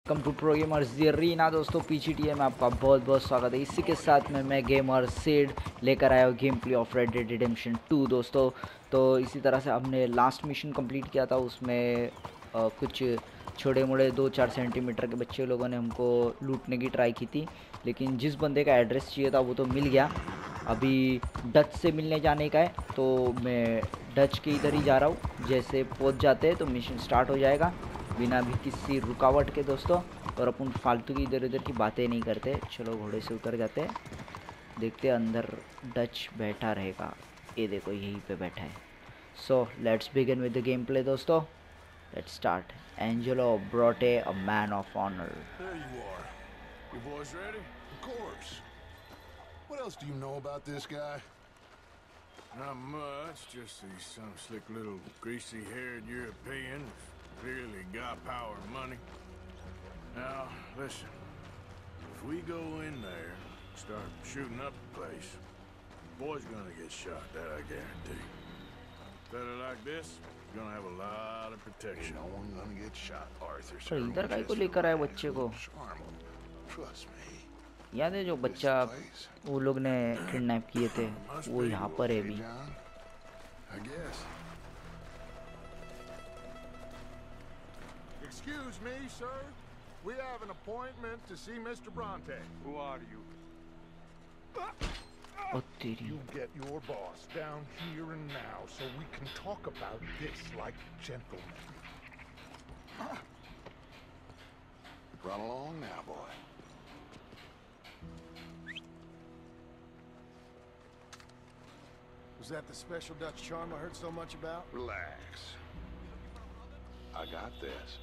Welcome to pro gamers दी रीना। दोस्तों PGTA में आपका बहुत बहुत स्वागत है। इसी के साथ में मैं गेमर सीड लेकर आया हूँ game play of red dead redemption 2 दोस्तों। तो इसी तरह से हमने लास्ट मिशन कंप्लीट किया था, उसमें कुछ छोटे मोड़े 2-4 सेंटीमीटर के बच्चे लोगों ने हमको लूटने की ट्राई की थी, लेकिन जिस बंदे का एड्रेस चाहिए था वो तो मिल गया। अभी डच से मिलने जाने का है, तो मैं डच के इधर ही जा रहा हूँ। जैसे पहुँच जाते हैं तो मिशन स्टार्ट हो जाएगा बिना भी किसी रुकावट के दोस्तों। और अपन फालतू की इधर उधर की बातें नहीं करते। चलो घोड़े से उतर जाते हैं, देखते हैं अंदर डच बैठा रहेगा। ये देखो यहीं पे बैठा है। So let's begin with the game play दोस्तों। Let's start. Angelo Bronte a man of honour. There you are. You boys ready? Of course. What else do you know about this guy? Not much, just that he's some slick little greasy-haired European who's clearly got power and money. Now, listen. If we go in there and start shooting up the place, the boy's gonna get shot, that I guarantee. A fella like this is gonna have a lot of protection. No one gonna get shot, Arthur. तो इधर काहे को लेकर आए बच्चे को? Trust me. याद है जो बच्चा वो लोग ने किडनैप किए थे, वो यहाँ पर है अभी। I guess. Excuse me, sir. We have an appointment to see Mr. Bronte. Who are you? ओ तेरी। You get your boss down here and now so we can talk about this like gentlemen. Run along now, boy. Was that the special Dutch charm I heard so much about? Relax. I got this.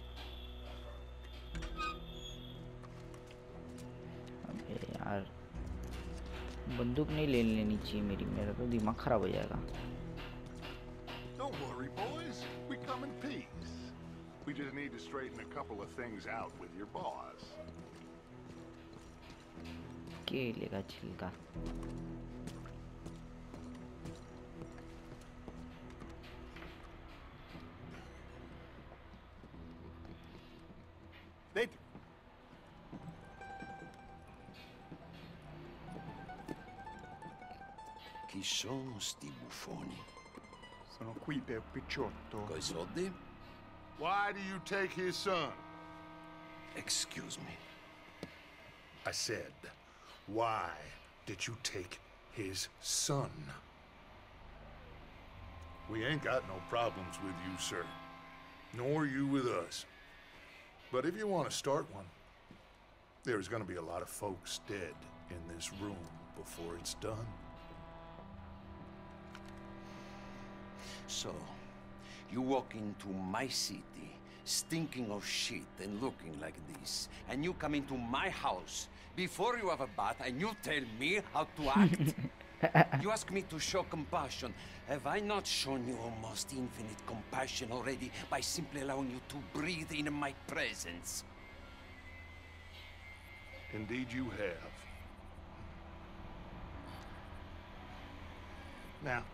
अबे यार बंदूक नहीं ले लेनी चाहिए मेरा तो दिमाग खराब हो जाएगा। Don't worry, boys. We come in peace. We just need to straighten a couple of things out with your boss. केले छिलका। They Chi sono sti buffoni? sono qui per Picciotto. Coi soldi? Why do you take his son? Excuse me. I said, why did you take his son? We ain't got no problems with you, sir. Nor you with us. But if you want to start one, there's gonna be a lot of folks dead in this room before it's done. So, you walk into my city, stinking of shit and looking like this, and you come into my house before you have a bath and you tell me how to act? You ask me to show compassion. Have I not shown you almost infinite compassion already by simply allowing you to breathe in my presence? Indeed you have. Now,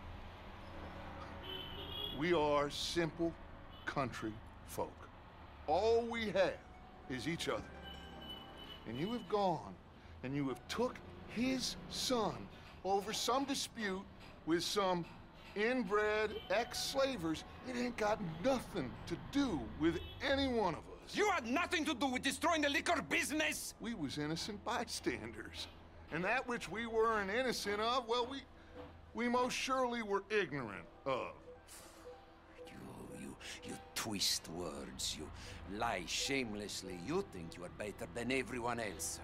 we are simple country folk. All we have is each other. And you have gone and you have took his son over some dispute with some inbred ex-slavers. It ain't got nothing to do with any one of us. You had nothing to do with destroying the liquor business! We was innocent bystanders. And that which we weren't innocent of, well, we most surely were ignorant of. You twist words, you lie shamelessly, you think you are better than everyone else.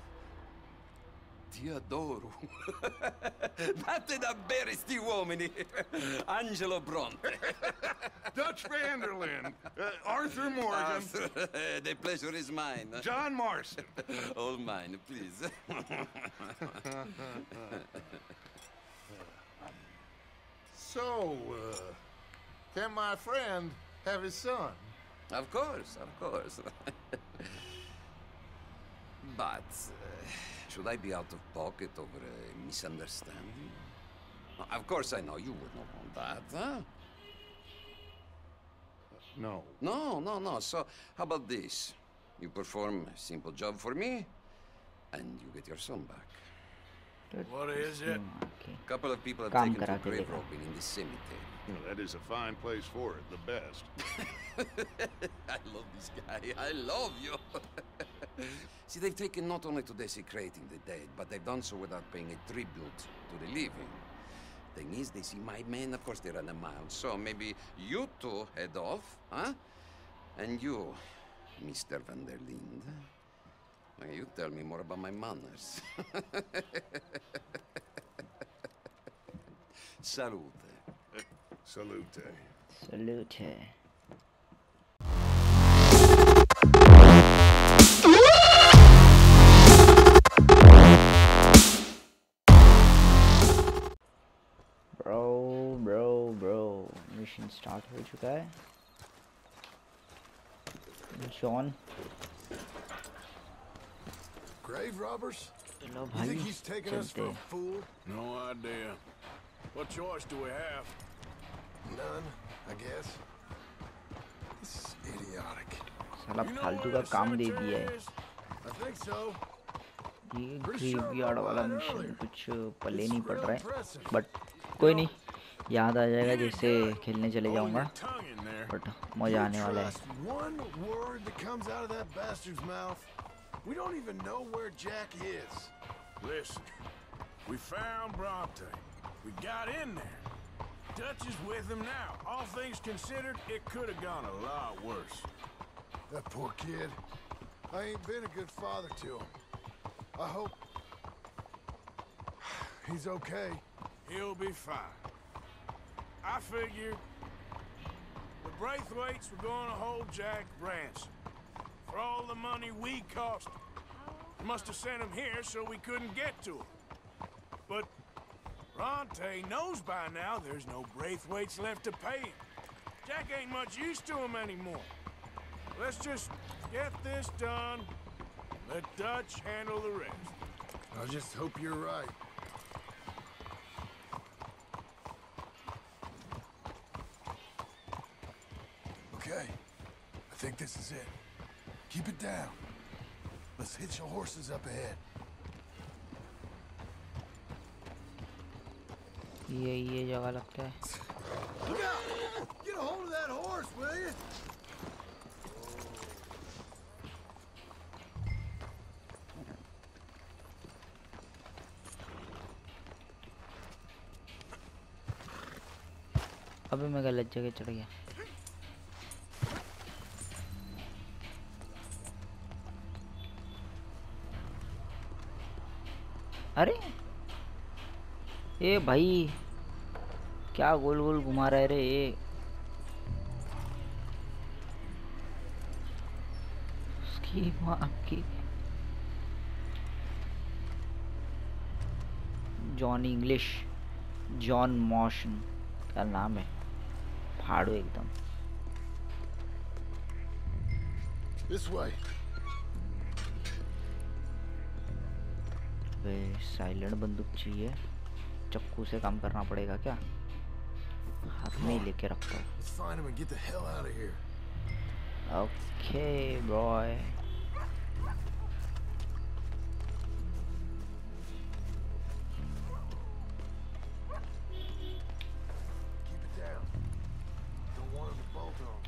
Ti adoro. Vattene a bere sti uomini. Angelo Bronte. Dutch Vanderlyn, Arthur Morgan, The pleasure is mine. John Marston. All mine, please. So, can my friend have his son? Of course, of course. But, should I be out of pocket over a misunderstanding? Of course I know you would not want that, huh? No. No. So, how about this? You perform a simple job for me, and you get your son back. What is it? Couple of people have काम taken करा to के grave देखा। robbing in this cemetery. Well, that is a fine place for it, the best. I love this guy. I love you. See, they've taken not only to desecrating the dead, but they've done so without paying a tribute to the living. Thing is, they see my men, of course, they're on a mile. So maybe you two head off, huh? And you, Mr. Van der Linde, well, you tell me more about my manners. Salute. Salute. Salute. Bro mission start हो चुका है। John Grave robbers? चलो You भाई think he's taking us for चलते। a fool? No idea. What choice do we have? None, I guess. This is idiotic. साला You know फालतू where का the काम दे cemetery दिया है। is? I think so. ये Pretty sure ग्रेवयार्ड I'm वाला right mission earlier. कुछ पल्ले It's नहीं पड़ real रहा है, impressive. बट कोई नहीं, याद आ जाएगा You did जैसे good. खेलने चले Hold जाऊंगा। your tongue in there. But मजा आने You वाला है। trust one word that comes out of that bastard's mouth? We don't even know where Jack is. Listen, we found Bronte. We got in there. Dutch is with him now. All things considered, it could have gone a lot worse. That poor kid. I ain't been a good father to him. I hope he's okay. He'll be fine. I figured the Braithwaites were going to hold Jack ransom for all the money we cost him. Must have sent him here so we couldn't get to him. But Bronte knows by now there's no Braithwaites left to pay him. Jack ain't much use to him anymore. Let's just get this done. Let Dutch handle the rest. I just hope you're right. Okay, I think this is it. Keep it down. Let's hitch your horses up ahead. ये जगह लगता है। Look out! Get a hold of that horse, will you? अबे मैं गलत जगह चढ़ गया। अरे ए भाई क्या गोल गोल घुमा रहा है रे ये। उसकी माँ की जॉन इंग्लिश, जॉन मॉशन क्या नाम है, फाड़ो एकदम। This way. वे साइलेंट बंदूक चाहिए, चाकू से काम करना पड़ेगा क्या? हाथ में ही लेके रखता हूँ। Let's find him and get the hell out of here. Okay, boy. Keep it down. Don't want him to bolt on.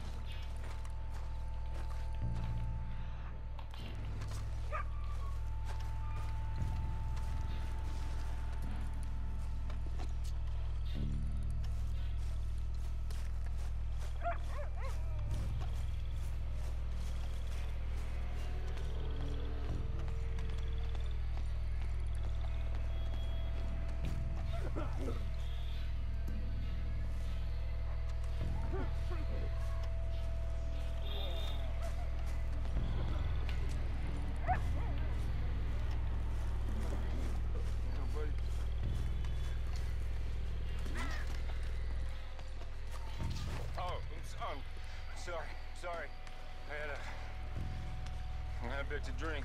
Sorry. I had a bit to drink.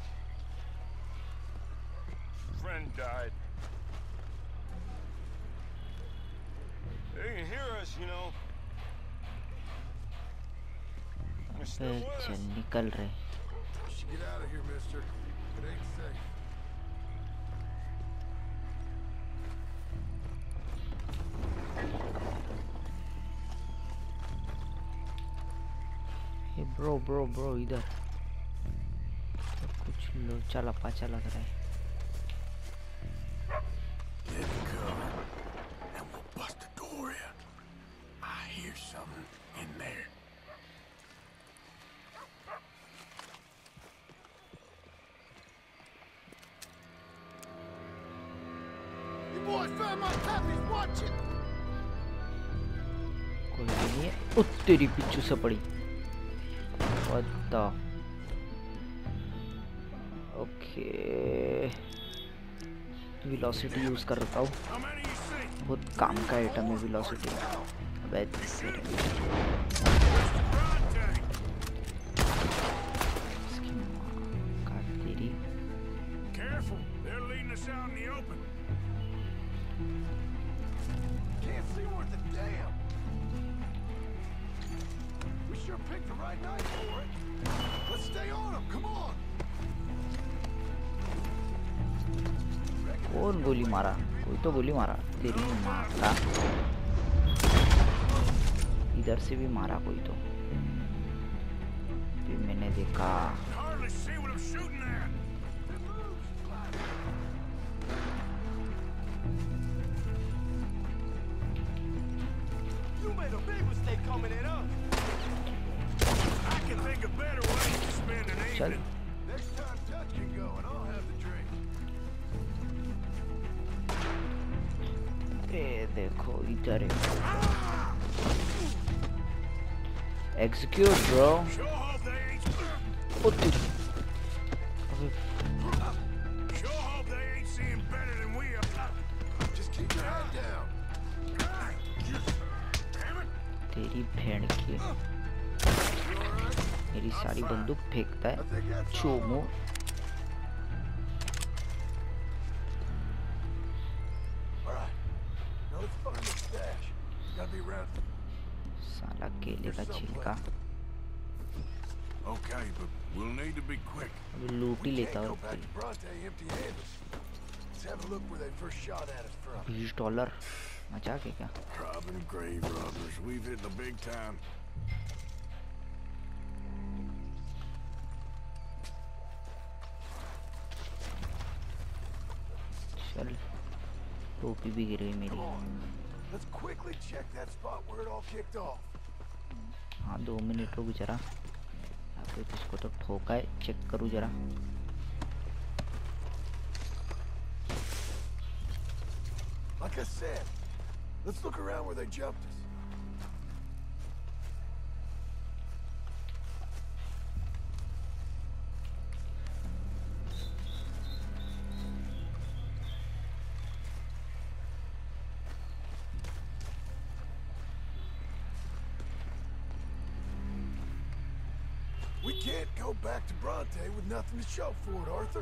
Friend died. They can hear us, you know. They're still with चल us. निकल रहे। She you get out of here, mister. It ain't safe. ये bro इधर तो कुछ लोचा लपाचा लग रहा है. Let it come, and we'll bust the door in. I hear something in there. You boys found my copies, watch it! कोई नहीं है. ओ तेरी पिच्चू से पड़ी. What the? Okay. Velocity use कर रहा हूँ. How many you see? बहुत काम का आइटम है वेलोसिटी. अबे इसकी माँ का तेरी. Careful, they're leading us out in the open. Can't see worth a damn. We sure picked the right night for it. Let's stay on them. Come on. कौन गोली मारा? कोई तो गोली मारा. तेरी माँ का. इधर से भी मारा कोई तो. भी मैंने देखा. Hardly see what I'm shooting at. You made a big mistake coming in, huh? I can think of better ways to spend an चल. evening. Next time Dutch can go, and I'll have the drink. ए देखो इधर है. Execute bro. Sure hope they ain't. ओ तेरी. अबे Sure hope they ain't seeing better than we are. Just keep your head down. Damn it! तेरी भेड़ की. मेरी सारी बंदूक फेंकता I है. think that's all. चोमो. All right. Now let's find the stash. Gotta be around. साला केले का छिलका. Okay, but we'll need to be quick. अभी लूट ही We लेता can't हूँ. go back to Bronte empty-handed. Let's have a look where they first shot at us from. $20 मजाक है क्या? Robbing grave robbers. We've hit the big time. चल. टोपी भी गिर गई मेरी. Let's quickly check that spot where it all kicked off. हाँ 2 मिनट रुक जरा. यहाँ पे किसको तो ठोका है. चेक करूँ जरा. Like I said, let's look around where they jumped us. We can't go back to Bronte with nothing to show for it, Arthur.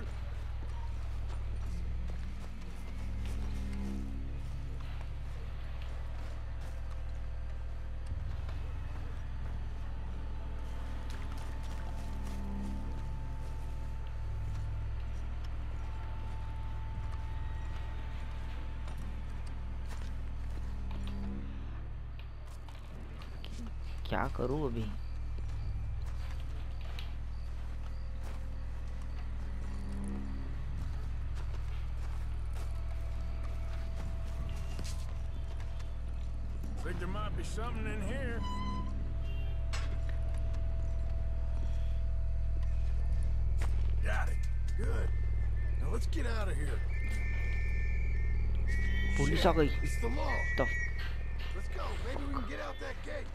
क्या करूँ अभी? Think there might be something in here. Got it. Good. Now let's get out of here. Police आ गई. It's the law. तो Let's go. Maybe we can get out that gate.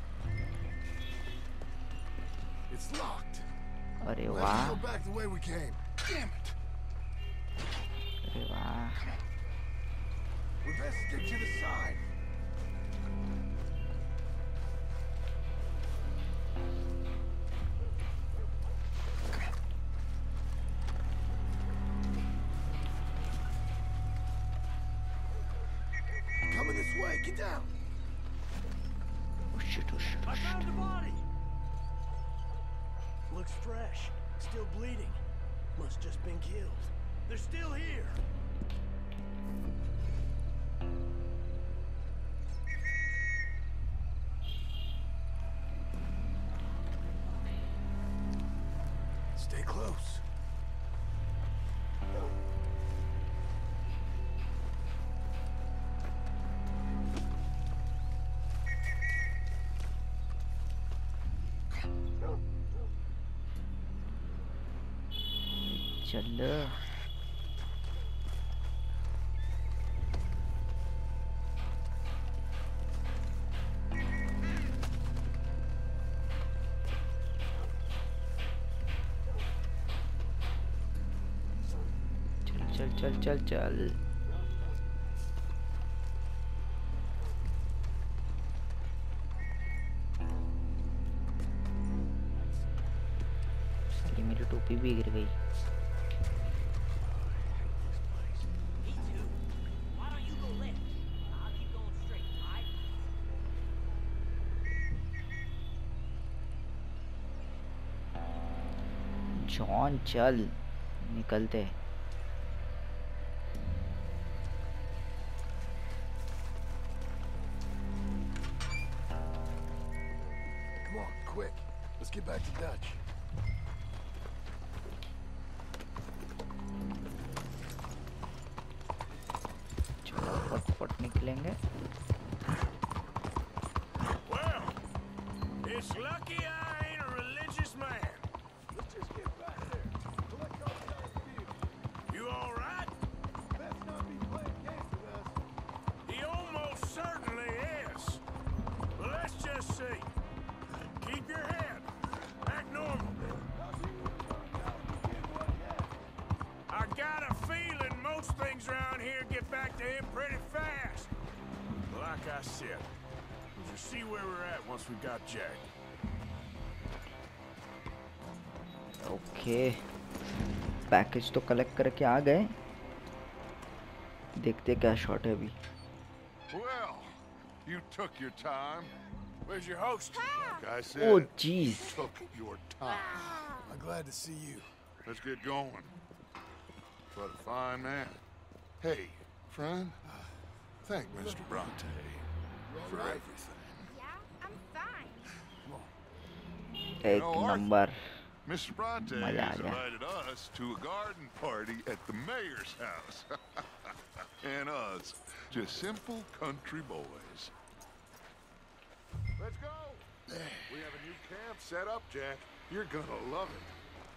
It's locked. अरे We'll वाह. have to go back the way we came. Damn it. अरे वाह. We best stick to the side. Coming this way. Get down. Oh shit, oh shit, oh I shit. found the body. Looks fresh. Still bleeding. Must just been killed. They're still here. Stay close. चल चल चल चल चल साली मेरी टोपी भी गिर गई। जॉन चल निकलते। Come on, quick. Let's get back to Dutch. चलो फटफट निकलेंगे। Well, it's lucky I ain't a religious man. Let's just get back there. Collect our stuff, dude. You all right? Let's not be playing games with us. He almost certainly is. But let's just see. Keep your head. Act normal. I got a feeling most things around here get back to him pretty fast. Like I said, we'll just see where we're at once we got Jack. Okay package तो collect करके आ गए। देखते क्या shot है अभी। Well, you took your time. Where's your host? Like I said, Oh, you jeez. took your time. I'm glad to see you. Let's get going. What a fine man. Hey, friend, thank Mr. Bronte for everything. Yeah, I'm fine. एक know, Arthur. Number. Mr. Bronte Maya, has yeah. invited us to a garden party at the mayor's house. And us, just simple country boys. Let's go. We have a new camp set up, Jack. You're gonna love it.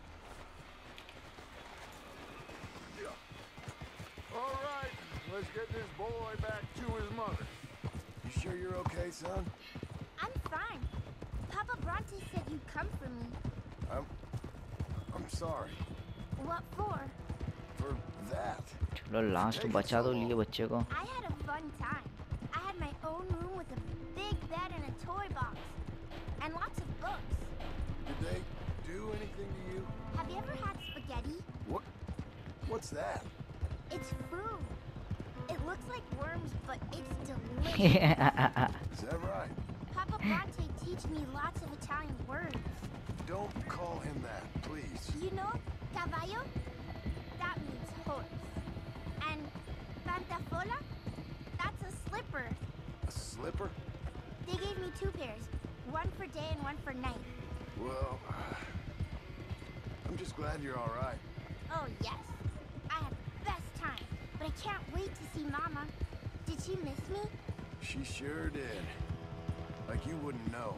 All right, let's get this boy back to his mother. You sure you're okay, son? I'm fine. Papa Bronte said you'd come for me. I'm sorry What for? for that. चलो last बचा दो लिए बच्चे को। I had a fun time. I had my own room with a big bed and a toy box. And lots of books. Did they do anything to you? Have you ever had spaghetti? What's that? It's food. It looks like worms, but it's delicious. Is that right? Papa Bronte teach me lots of Italian words. Don't call him that, please. You know, caballo? That means horse. And pantafola? That's a slipper. A slipper? They gave me 2 pairs. One for day and one for night. Well, I'm just glad you're all right. Oh, yes. I had the best time. But I can't wait to see Mama. Did she miss me? She sure did. Like you wouldn't know.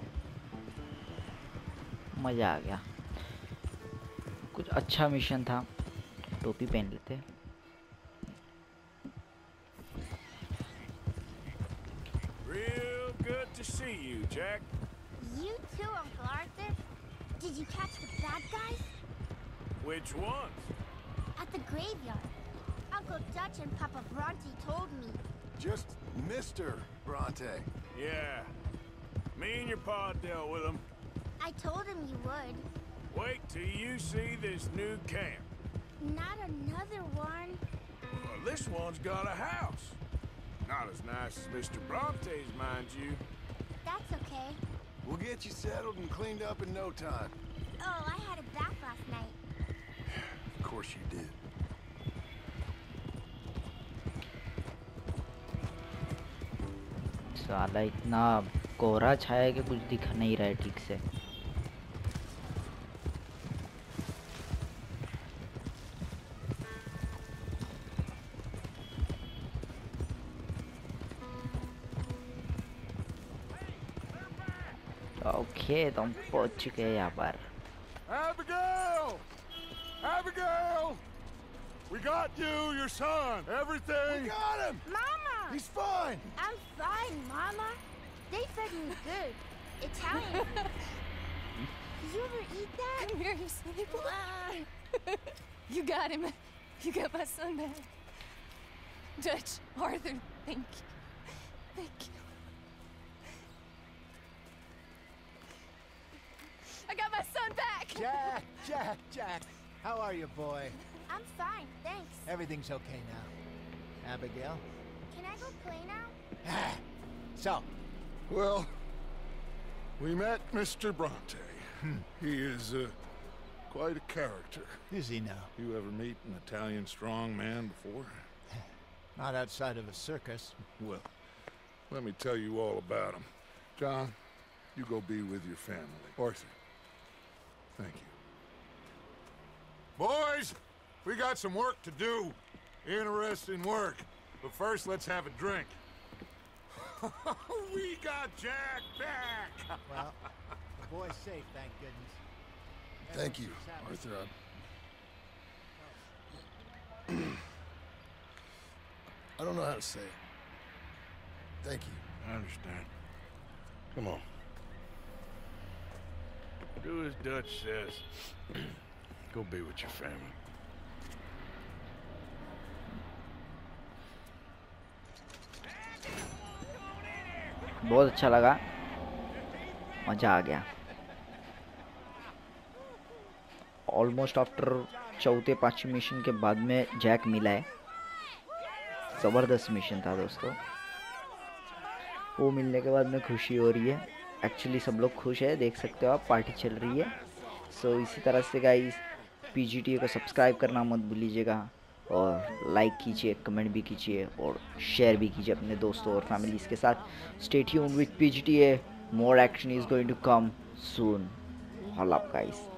मजा आ गया। कुछ अच्छा mission था। टोपी पहन लेते। Real good to see you, Jack. You too, Uncle Arthur. Did you catch the bad guys? Which ones? At the graveyard. Uncle Dutch and Papa Bronte told me. Just Mr. Bronte. Yeah. Me and your pa dealt with them. I told him you would. Wait till you see this new camp. Not another one. Well, this one's got a house. Not as nice as Mr. Bronte's, mind you. That's okay. We'll get you settled and cleaned up in no time. Oh, I had a bath last night. Of course you did. साला इतना कोहरा छाया है कि कुछ दिख नहीं रहा है ठीक से। ओके तो हम पहुंच चुके हैं यहाँ पर। Abigail! Abigail! We got you, your son, everything. We got him! Mama! He's fine! I'm fine, Mama. They fed me good. Italian food. Did you ever eat that? Come here, you silly boy. You got him. You got my son back. Dutch, Arthur, thank you. Thank you. I got my son back! Jack, how are you, boy? I'm fine, thanks. Everything's okay now. Abigail? Can I go play now? So, Well, we met Mr. Bronte. He is quite a character. is he now? You ever meet an Italian strong man before? Not outside of a circus. Well, let me tell you all about him. John, you go be with your family. Arthur, thank you. Boys, we got some work to do. Interesting work. But first, let's have a drink. We got Jack back! Well, the boy's safe, thank goodness. Thank you, Everything's Arthur. I don't know how to say it. Thank you. I understand. Come on. Do as Dutch says. Go be with your family. बहुत अच्छा लगा, मज़ा आ गया। Almost after चौथे पांचवें mission के बाद में जैक मिला है। ज़बरदस्त मिशन था दोस्तों। वो मिलने के बाद में खुशी हो रही है। एक्चुअली सब लोग खुश है, देख सकते हो आप, पार्टी चल रही है। सो इसी तरह से गाइस PGTA को सब्सक्राइब करना मत भूलिएगा और लाइक कीजिए, कमेंट भी कीजिए और शेयर भी कीजिए अपने दोस्तों और फैमिलीज़ के साथ। Stay tuned with PGTA, more action is going to come soon. All up guys.